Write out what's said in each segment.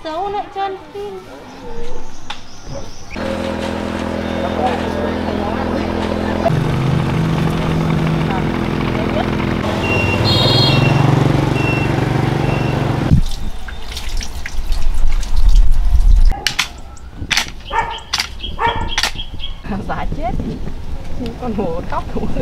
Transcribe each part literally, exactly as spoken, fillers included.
xấu lại chân phim. Giả chết, con hổ khóc thủ ơi.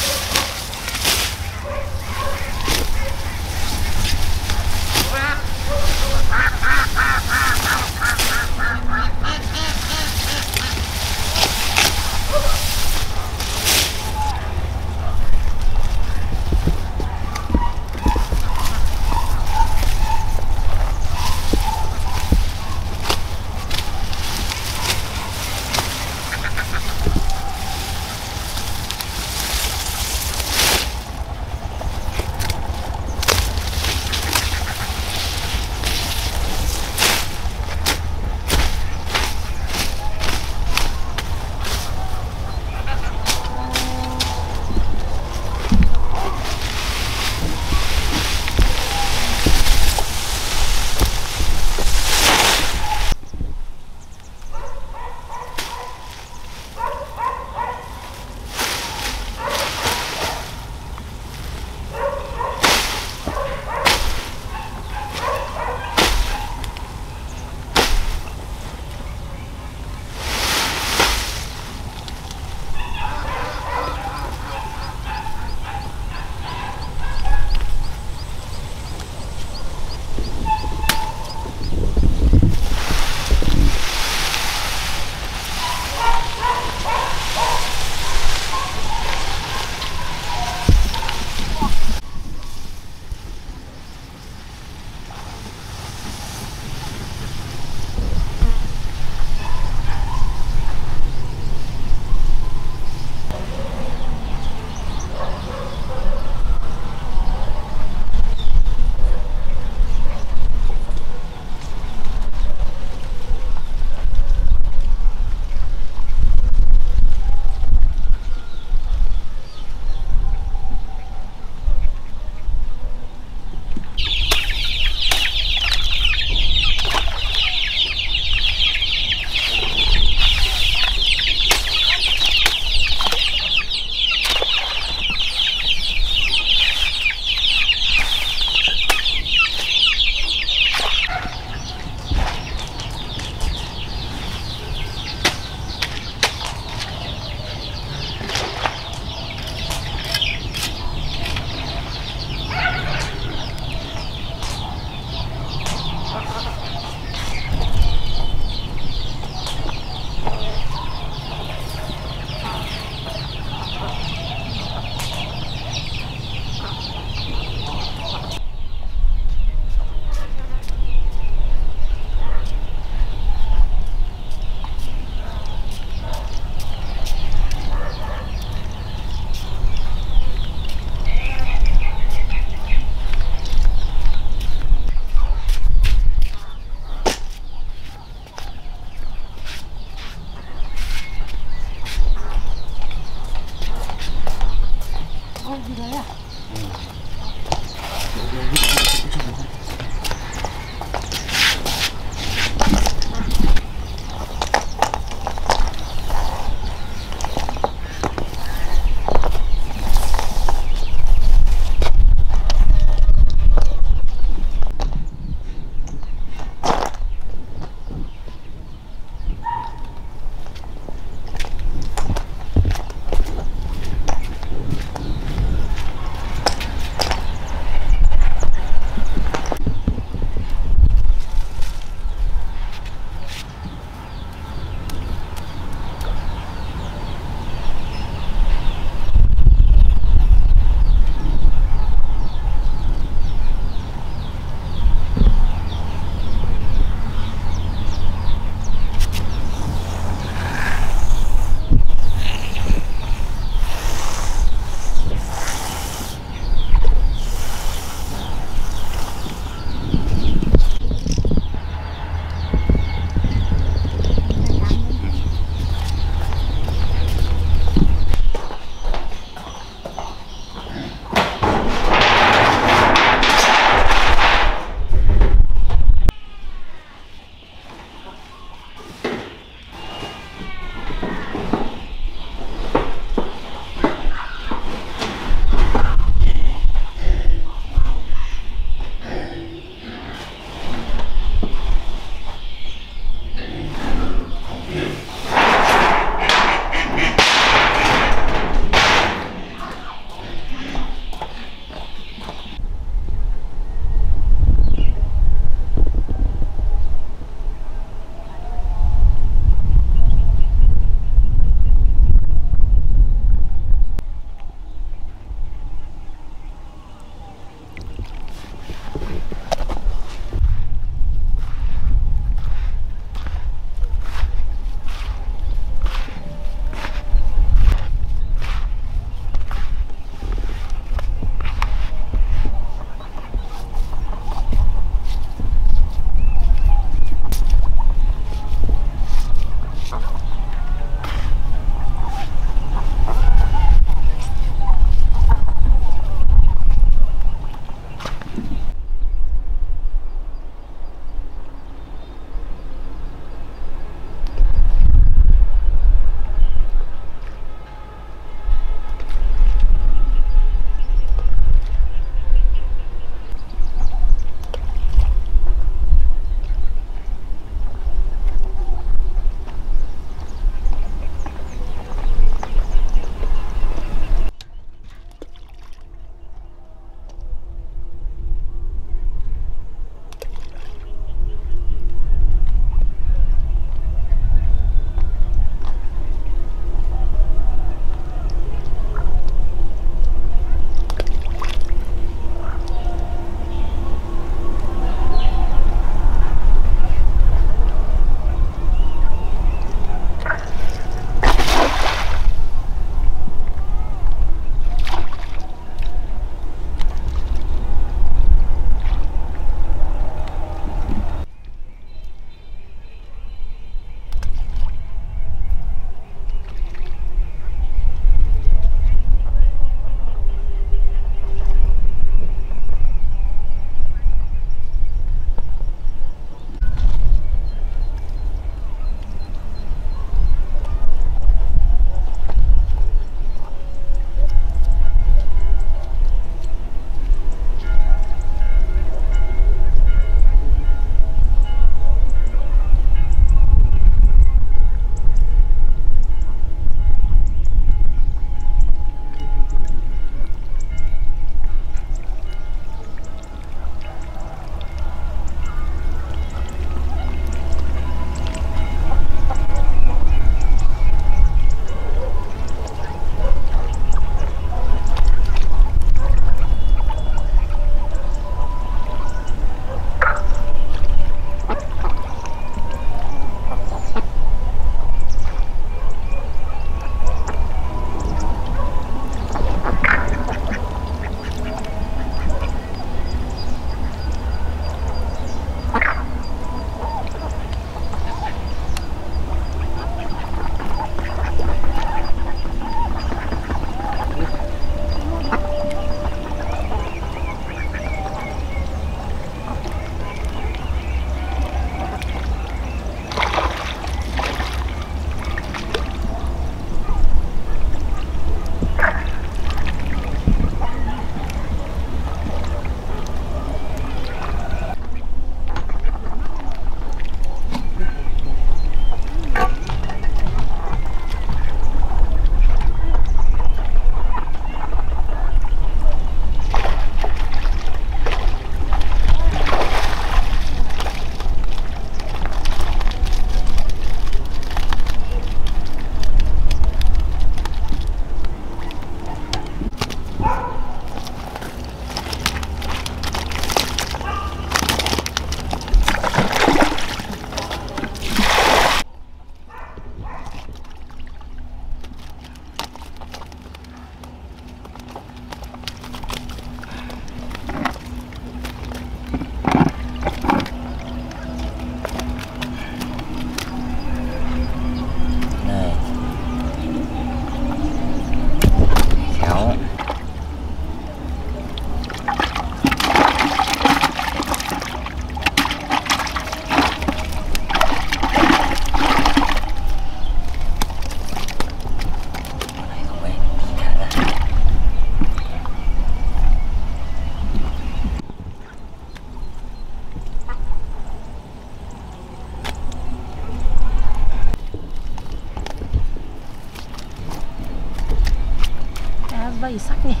đầy sắc nhỉ.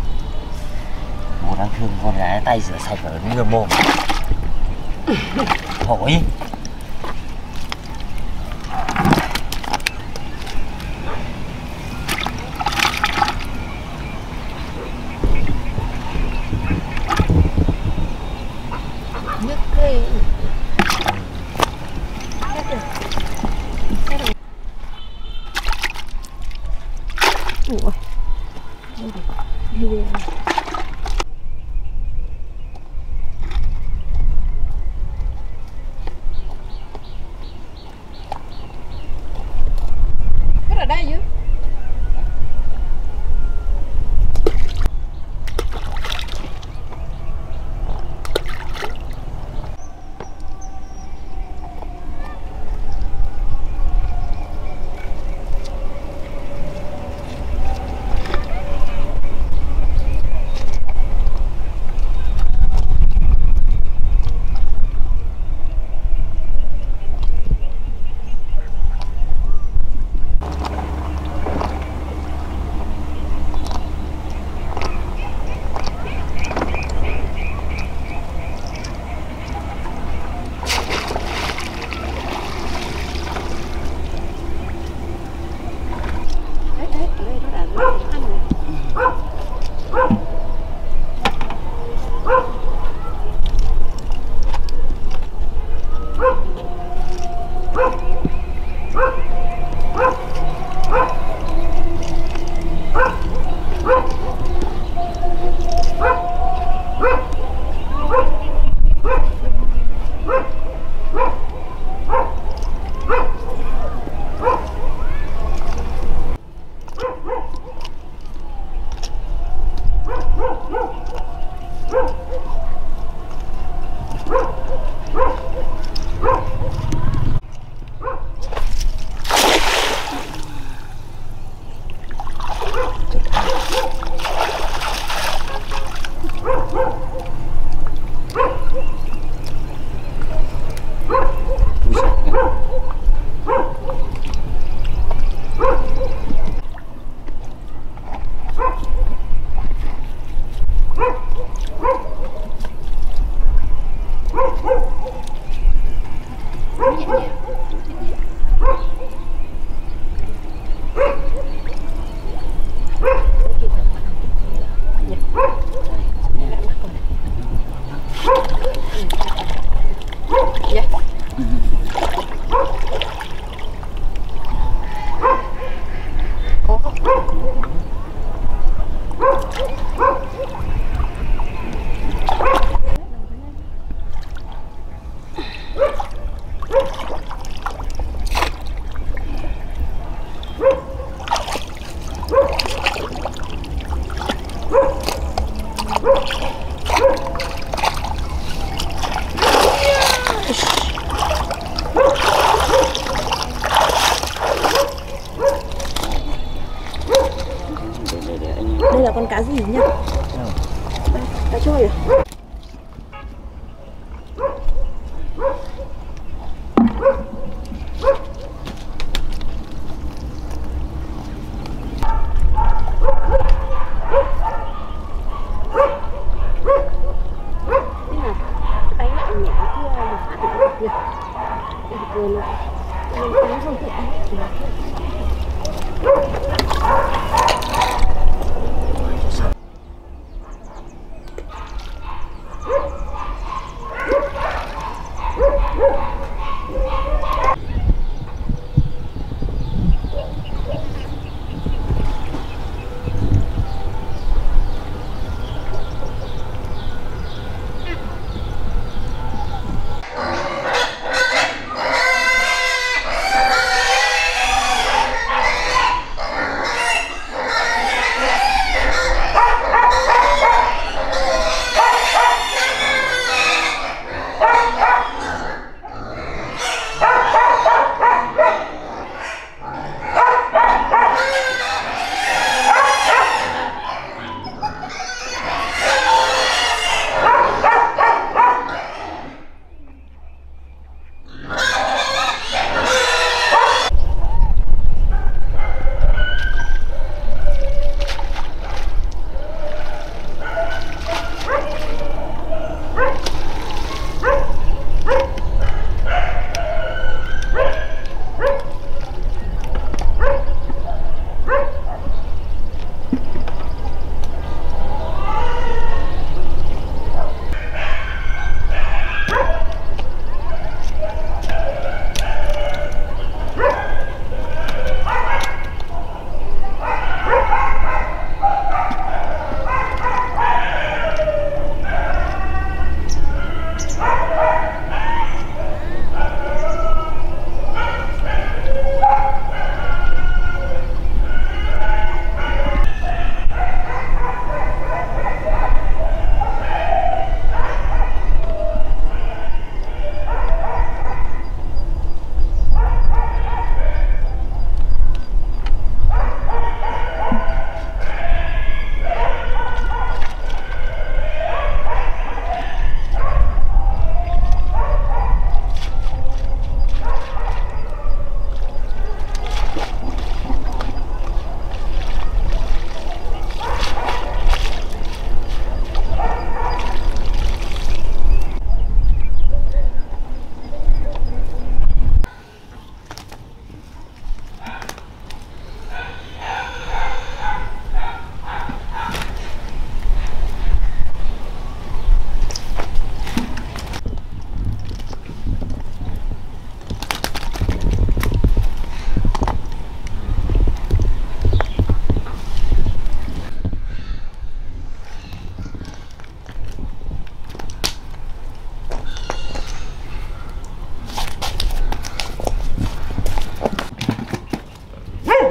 Bố đang thương con gái tay rửa sạch ở nửa mồm. Thổi. Nước ghê. Ủa. Đi đi. Cái ở đây chứ. Đây là con cá gì nhỉ? Cá trôi à?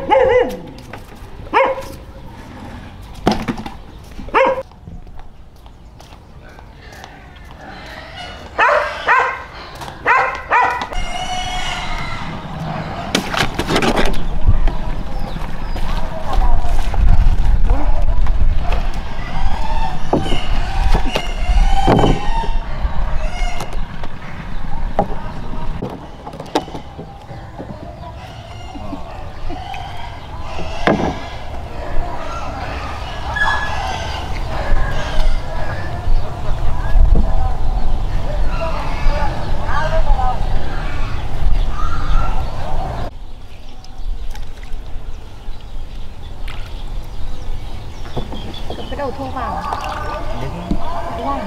Cái đầu thô vào. Đúng không?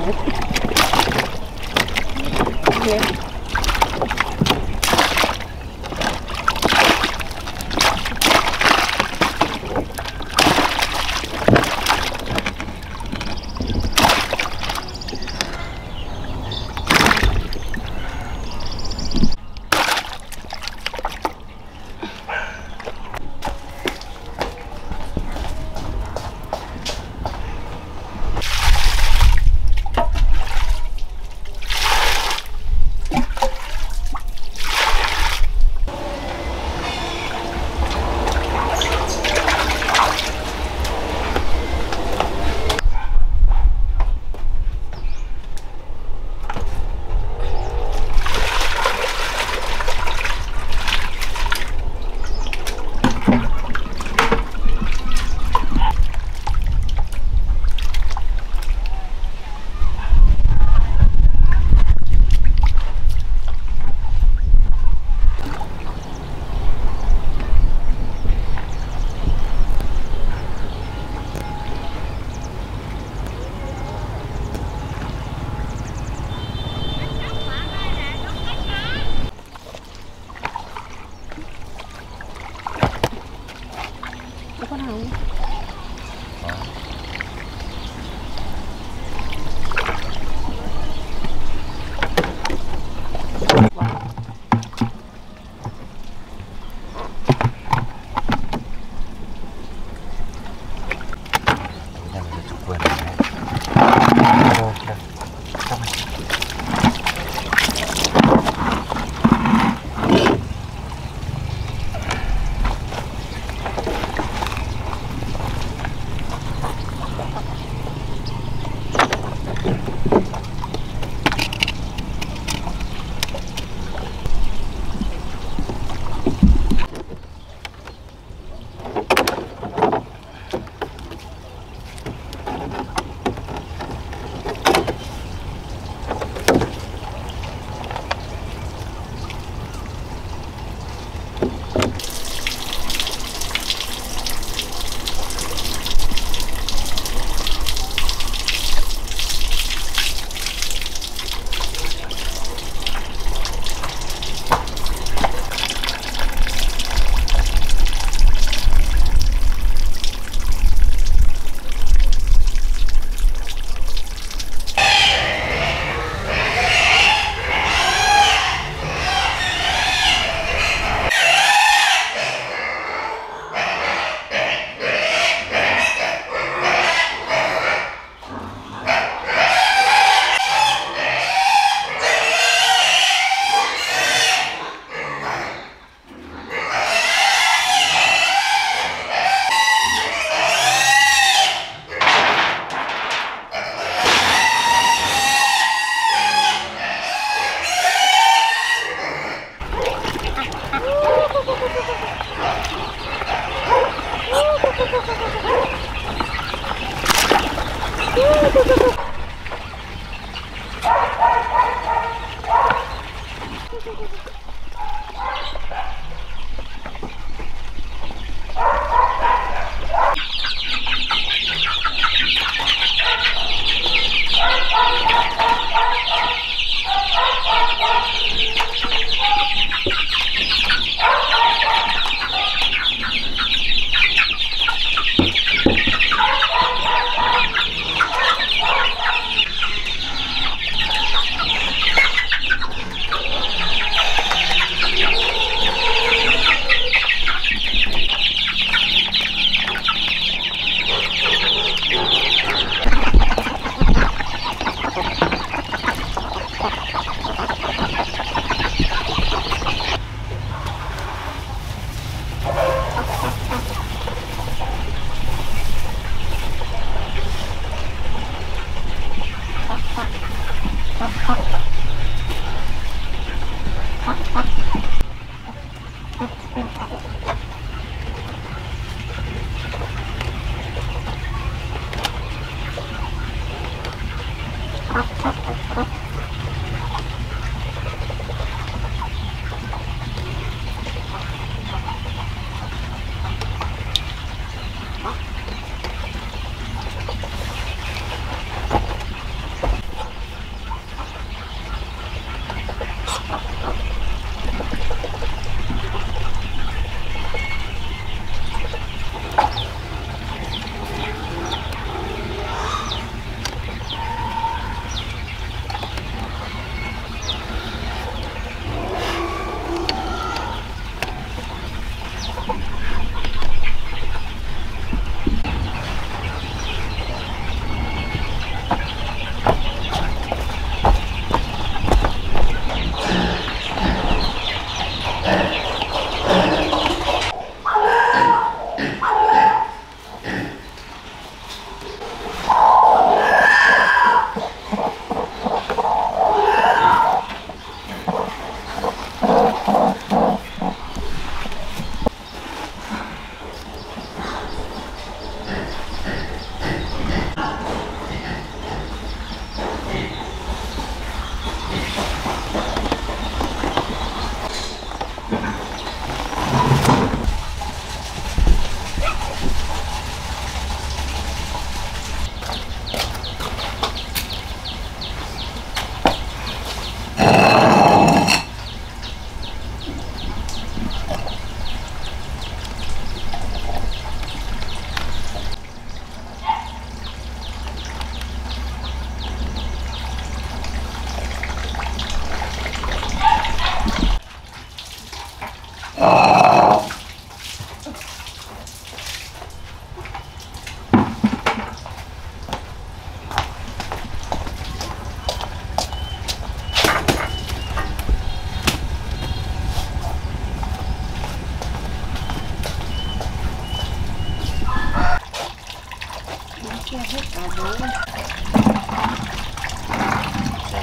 Oke. Con hồng.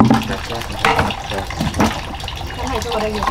Cái này cho vào đây nhỉ?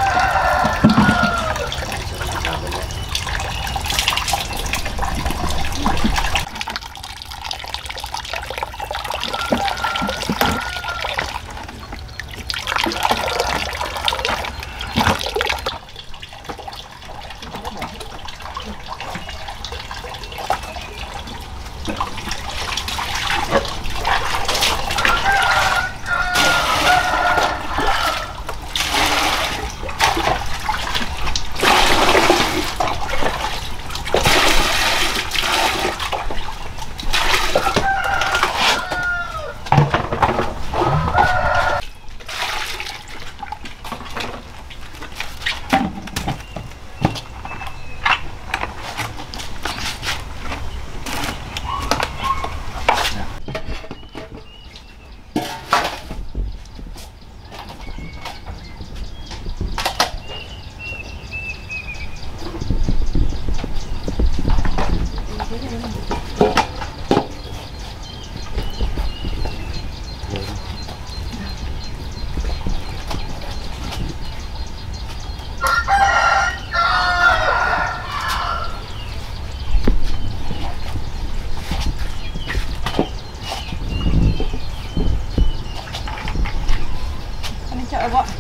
Chợ bọn.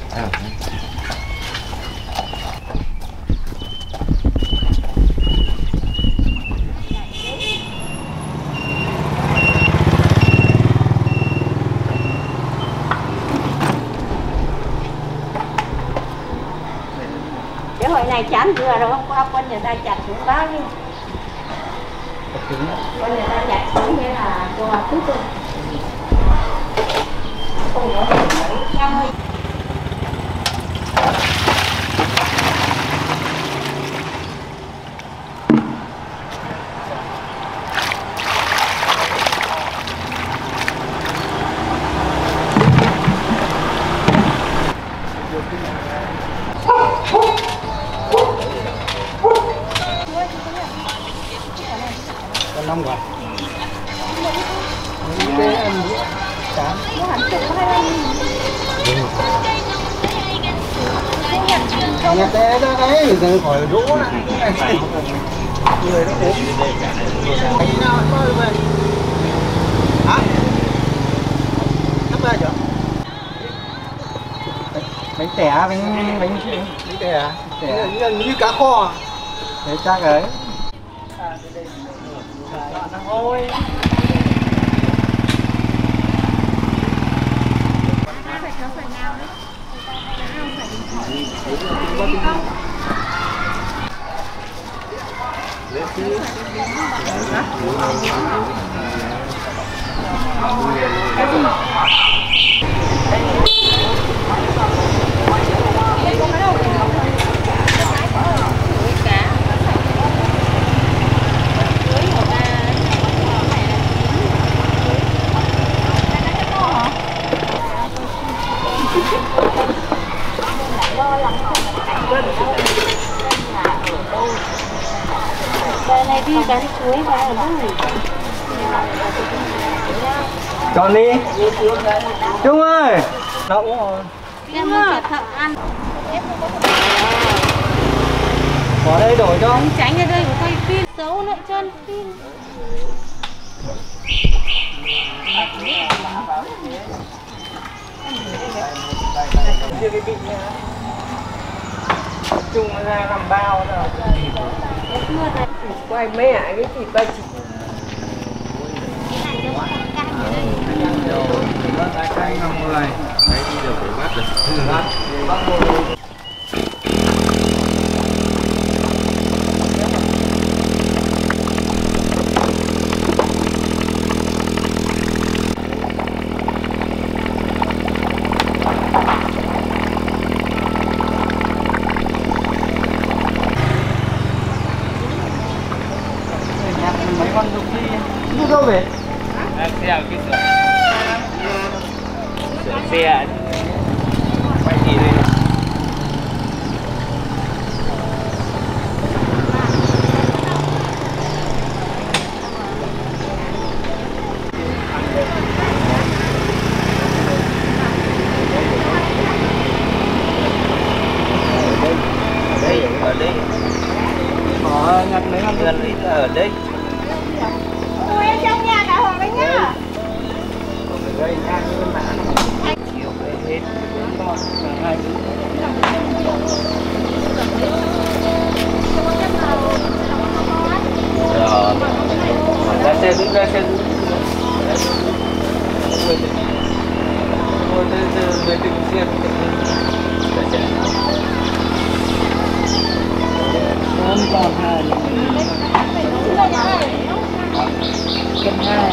Cái hồi này chán vừa rồi hôm qua quân người ta chặt xuống bao nhiêu? Quân người ta chặt xuống như là qua cuối tuần. Không có gì mấy trăm mươi. Năm quả. Cái ăn chán. Nó hẳn chục hai anh. Nhà té ra đấy, rồi khỏi rũ này. Người nó ốm. Cái nào coi về. Hả? Thắp ra chưa? Bánh tẻ, bánh bánh bánh tẻ. Tẻ như, như cá kho. Thế chắc đấy. Ôi. Đây này đi cái chuối vào ở đâu? Chọn đi. Trung ơi. Đậu rồi. Em muốn thật ăn. Bỏ đây đổi cho. Tránh ở đây của quay pin xấu lại chân pin. Trung ra làm bao rồi. Quay mẹ cái thịt ba chỉ. Cái này nó có canh ở đây. Nó tại canh nằm người. Đấy đi được phải bắt được. Bắt. Mấy con dục đi. Đi đâu về? Xe cái sửa. Sửa xe. Quay gì đây? gần đấy. Ôi em trong nhà cả Hoàng đấy nhá. Gây ra như con mã chiều về hết con hai đứa. Rồi ra xe đứng ra xe đứng. Ngồi từ từ về từng xe ra xe. Con còn hai. Cân hai.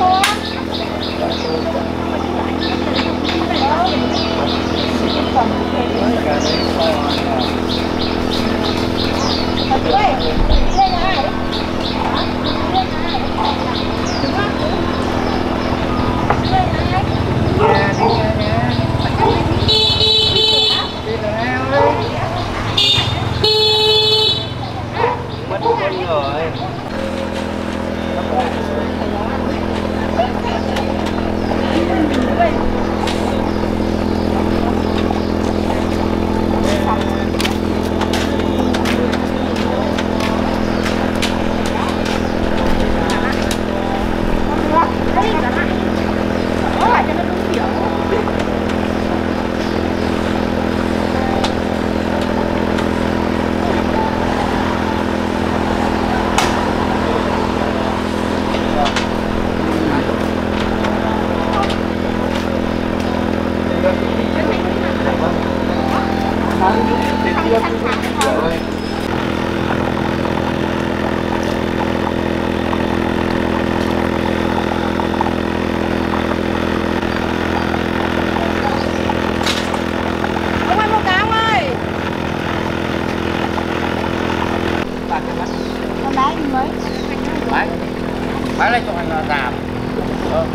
Mất con rồi. Bán lại cho anh giảm. Ờ.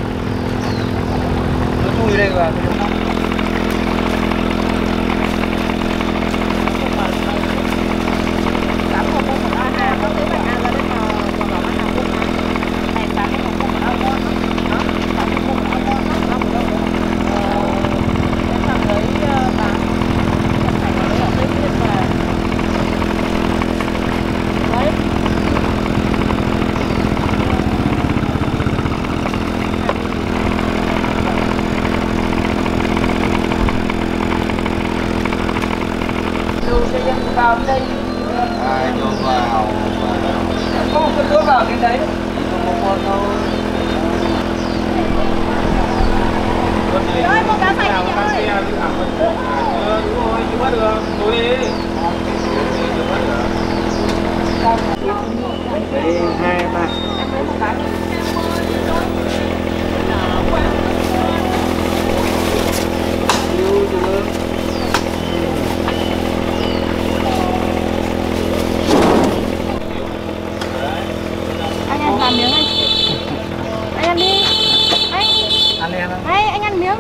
Nó chui đây vào. Vào đây ai cho vào có một con đứa vào cái đấy có một con thôi Rồi một cá xanh đi ơi. Đúng rồi chứ bắt được tối đi đây hai ba Làm miếng anh. Anh ăn đi. Anh. Ăn em không? Hay anh ăn miếng.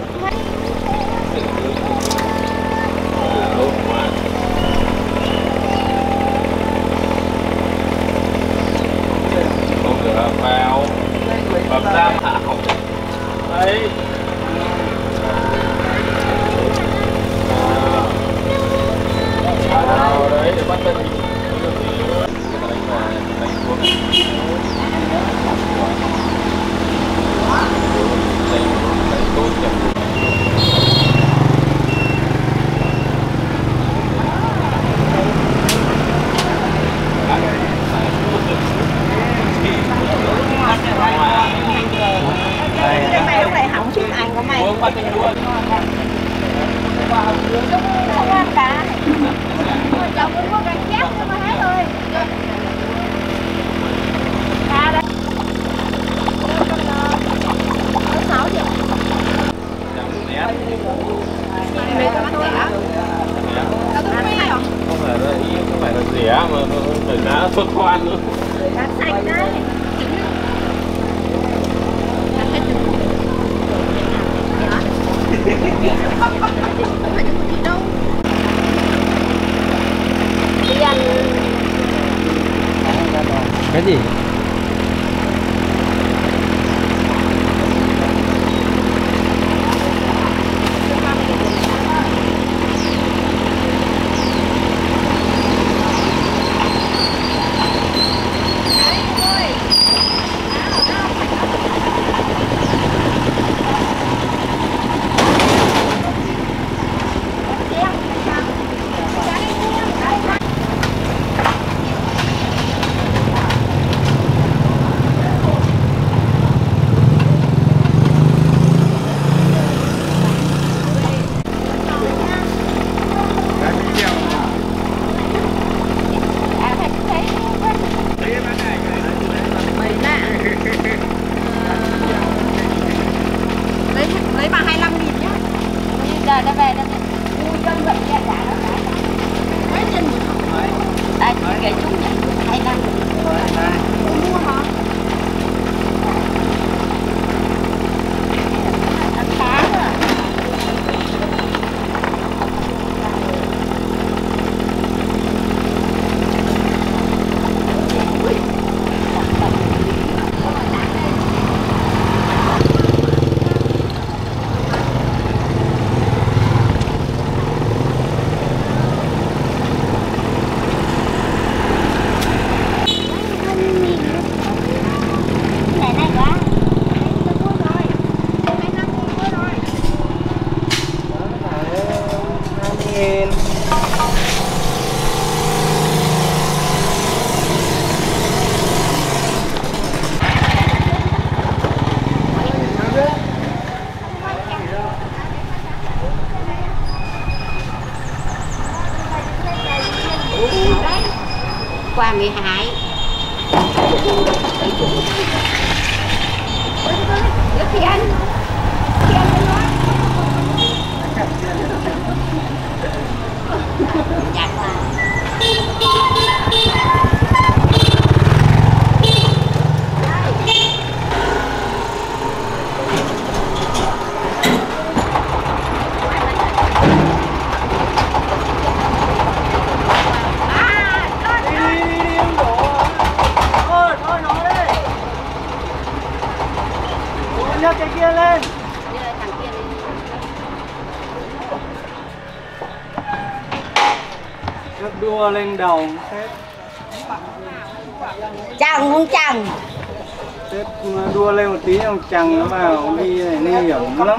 Không được vào. Bấm ra hảo. Đấy. Vào đấy để bắt tay. Mày lúc này hỏng chụp ảnh của mày. Không ăn cá. Chồng cũng có cái chép cho mà hết rồi. Cá đấy. Sáu triệu. Mày cho bác rẻ. Tao tôi mê không? Không phải là ý, không phải là rẻ mà phải giá xuất khoan nữa. Cá sạch đấy. Đi ăn Cái gì? mười hai. Rất thì anh. Thì anh nói. Dạ mà. Nhấc cái kia lên. Thằng kia lên. Nhấc đua lên đầu Tết. Chằng không chằng. Tết đua lên một tí ông chằng nó vào đi này nguy hiểm lắm.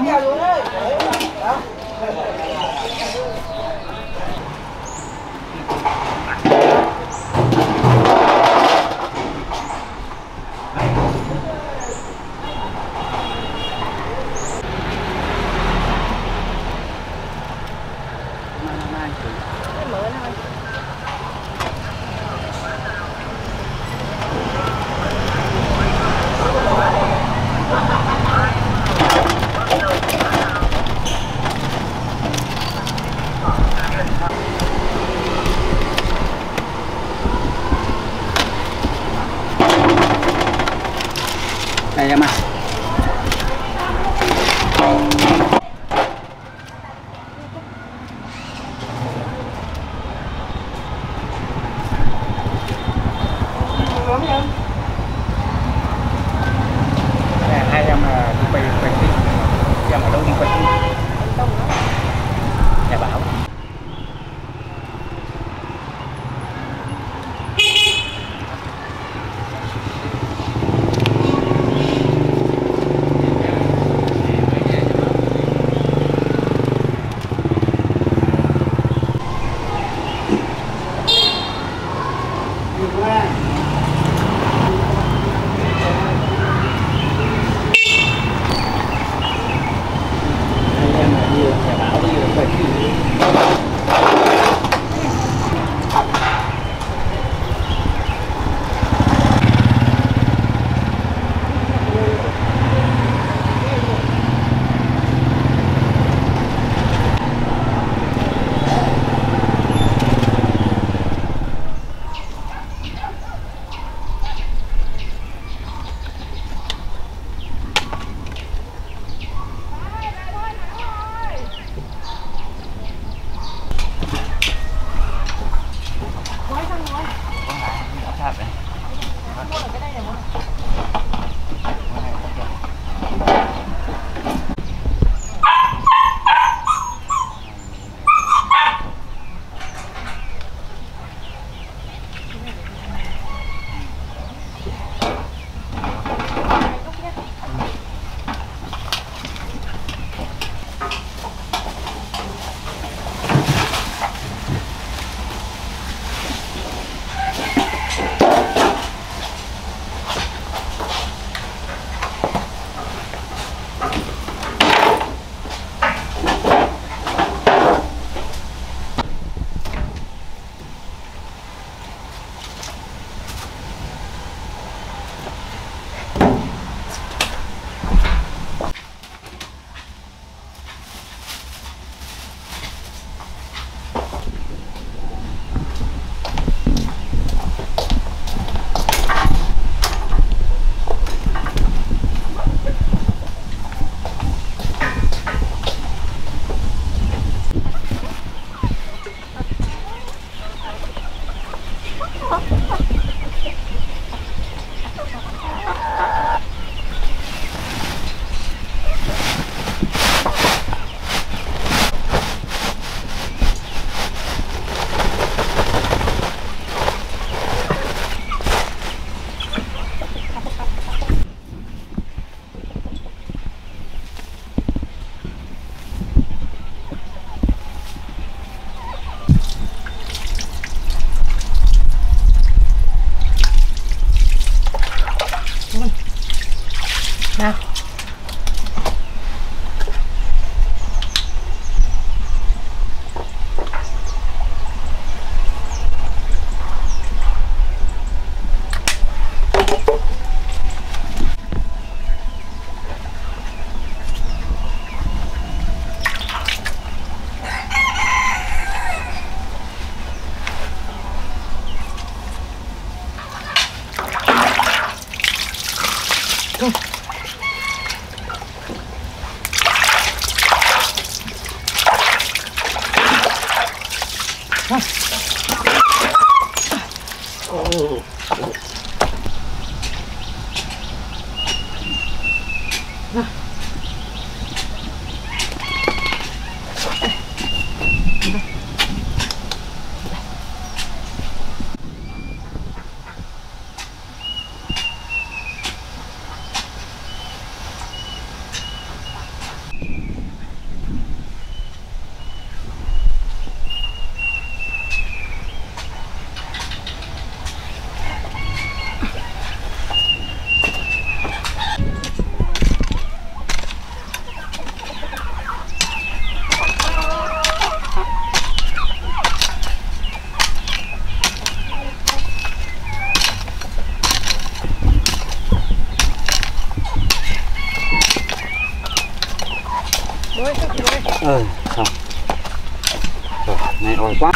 Đuôi thức đuôi. Ừ, xong. Rồi, này ỏi quá.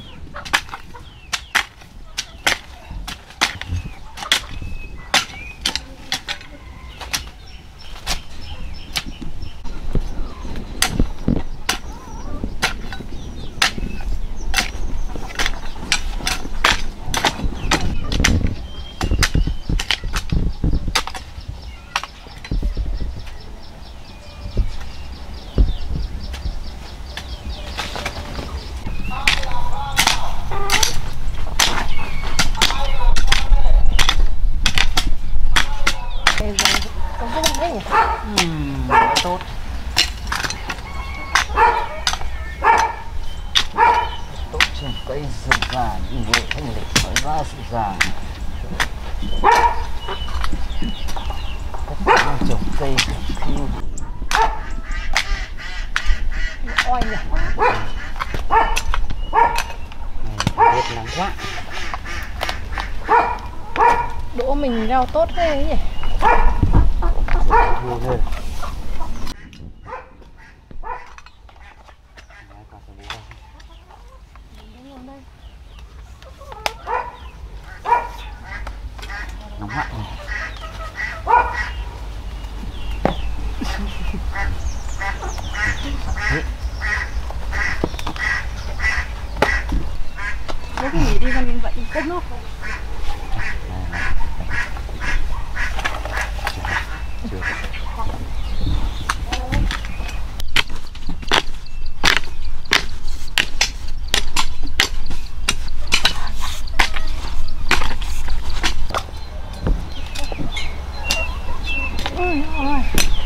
Ừm, quá tốt. Tốt trên cây rừng già như vậy thanh lịch mới ra sự già. Tất cả trồng cây khiêu Oai nhỉ. biết nắng quá. Đỗ mình rau tốt thế ấy nhỉ. Thu hơn. Nóng hại này. Bố cứ nghỉ đi, con vậy cất nước. Chưa. Ôi ôi.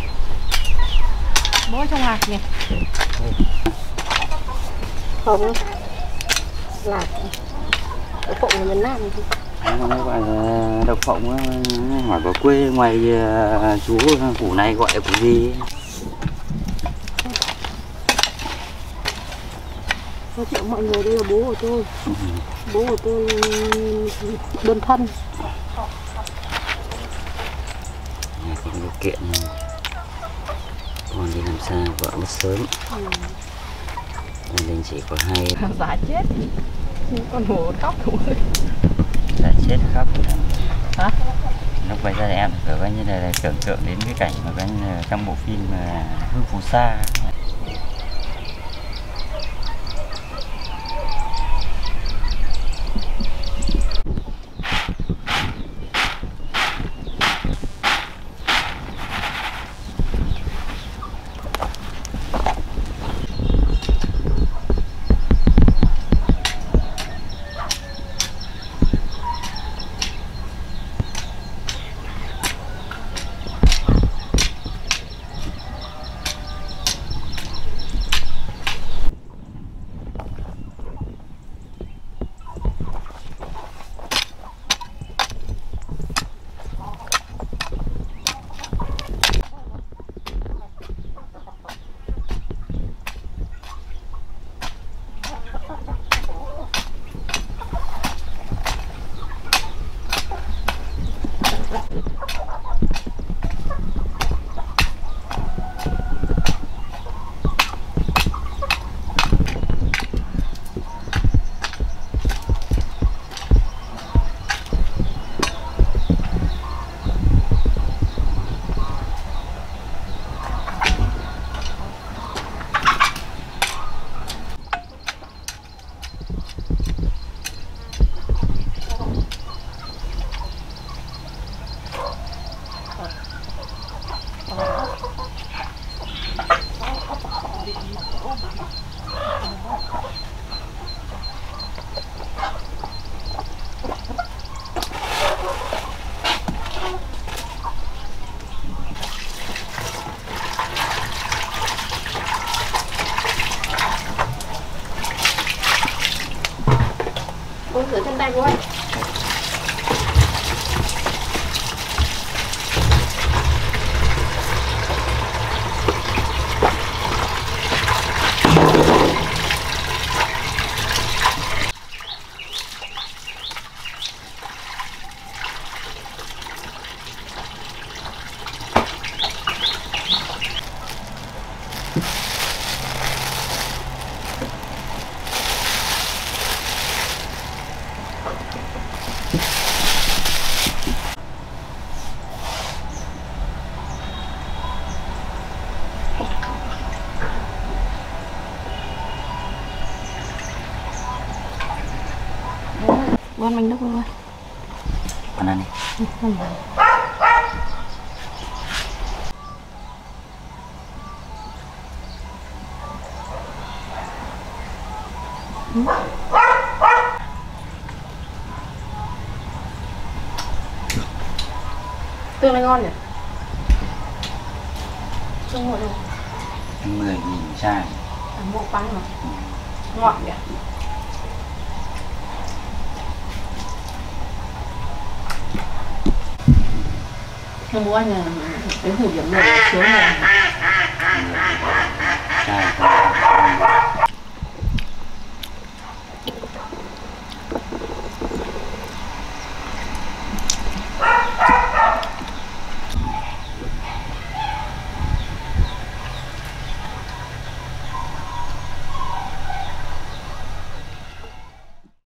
Bố trong hạt nhỉ. Không. Lạc. Đậu phộng là miền Nam gì? Nó gọi là đậu phộng, hỏi có quê ngoài chú phủ này gọi là củ gì? Giới thiệu mọi người, đây là bố của tôi. Ừ. Bố của tôi đơn thân. Nhà có điều kiện con đi làm xa vợ mất sớm. Ừ. Gia đình chỉ có hai. Giả chết. Con hổ khóc rồi. Giả chết khóc. Hả? Lúc bây giờ em phải coi như là, là tưởng tượng đến cái cảnh mà coi như là trong bộ phim Hương Phù Sa. Cô rửa chân tay cô ơi. You con mình đâu rồi anh này tương này ngon nhỉ tương ngọt không mười nghìn chai một bánh mà ngọt nhỉ không mua anh là đến thời điểm này số này